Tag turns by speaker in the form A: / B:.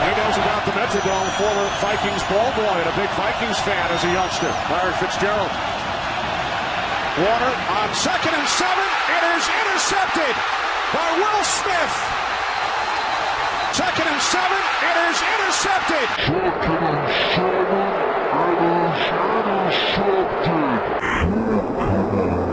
A: He knows about the Metrodome, former Vikings ball boy and a big Vikings fan as a youngster. Byron Fitzgerald. Warner on 2nd and 7. It is intercepted by Will Smith. 2nd and 7. It is intercepted.
B: 2nd and 7. It is intercepted.